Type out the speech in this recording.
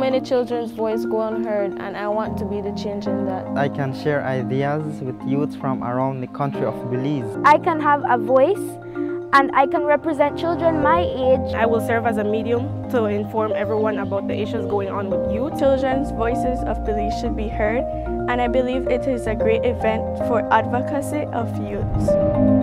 many children's voices go unheard, and I want to be the change in that. I can share ideas with youth from around the country of Belize. I can have a voice and I can represent children my age. I will serve as a medium to inform everyone about the issues going on with youth. Children's voices of Belize should be heard, and I believe it is a great event for advocacy of youth.